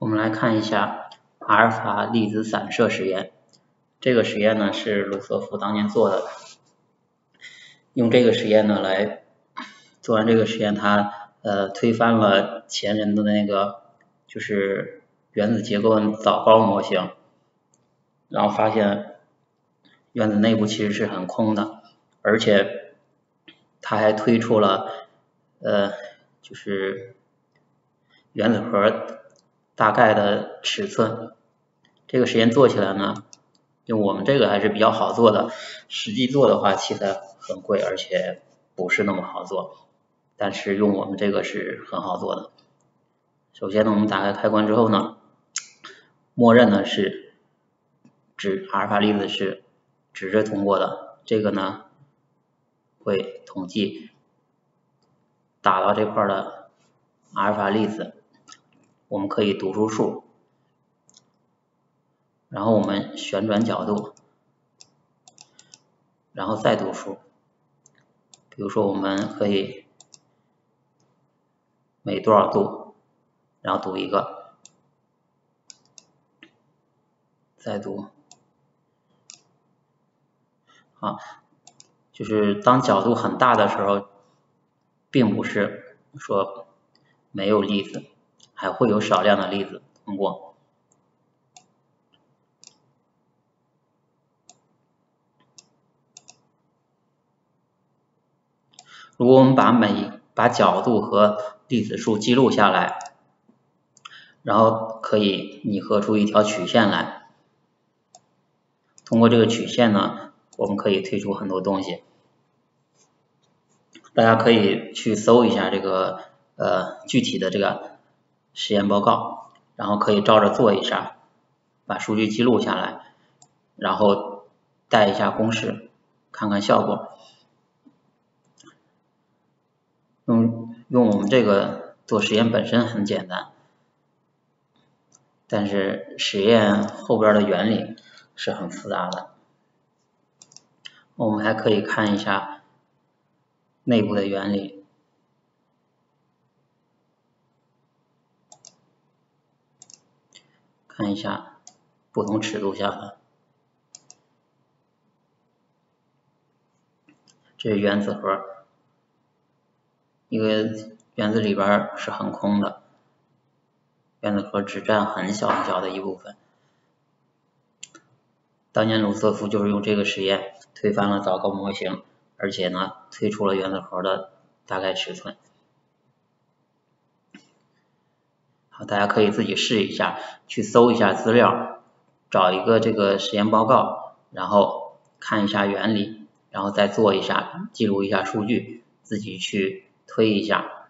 我们来看一下阿尔法粒子散射实验。这个实验呢是鲁瑟夫当年做的，用这个实验呢做完这个实验，他推翻了前人的那个就是原子结构枣糕模型，然后发现原子内部其实是很空的，而且他还推出了就是原子核大概的尺寸。这个实验做起来呢，就我们这个还是比较好做的，实际做的话器材很贵，而且不是那么好做，但是用我们这个是很好做的。首先呢，我们打开开关之后呢，默认呢是阿尔法粒子是直着通过的，这个呢会统计打到这块的阿尔法粒子，我们可以读出数，然后我们旋转角度，然后再读数。比如说我们可以每多少度，然后读一个，再读。好，就是当角度很大的时候，并不是说没有粒子，还会有少量的粒子通过。如果我们把角度和粒子数记录下来，然后可以拟合出一条曲线来。通过这个曲线呢，我们可以推出很多东西。大家可以去搜一下这个具体的这个实验报告，然后可以照着做一下，把数据记录下来，然后带一下公式，看看效果。用我们这个做实验本身很简单，但是实验后边的原理是很复杂的。我们还可以看一下内部的原理。看一下不同尺度下的，这是原子核，一个原子里边是很空的，原子核只占很小很小的一部分。当年鲁瑟夫就是用这个实验推翻了枣糕模型，而且呢推出了原子核的大概尺寸。好，大家可以自己试一下，去搜一下资料，找一个这个实验报告，然后看一下原理，然后再做一下，记录一下数据，自己去推一下。